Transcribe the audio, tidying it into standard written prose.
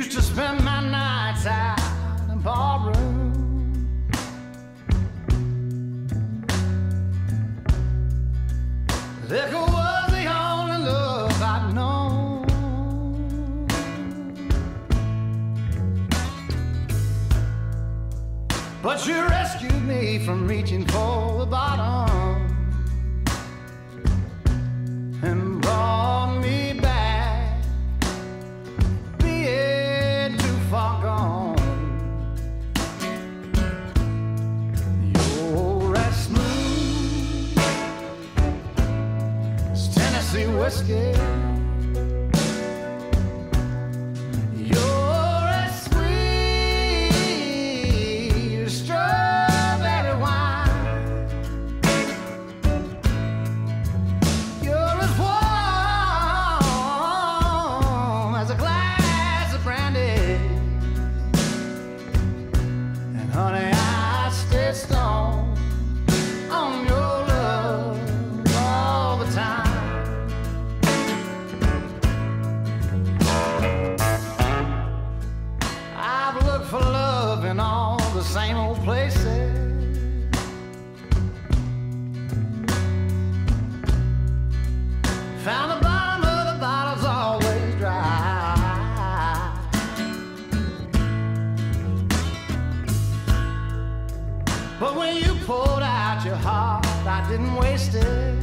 Used to spend my nights out in ballroom. Liquor was the only love I'd known. But you rescued me from reaching for the bottom and brought me back, being too far gone. You're as smooth as Tennessee whiskey. You're as sweet as strawberry wine. You're as warm as a glass of brandy. And honey, I stay stoned on your love all the time. I've looked for love in all the same old places. Found the bottom of the bottle's always dry. But when you poured out your heart, I didn't waste it.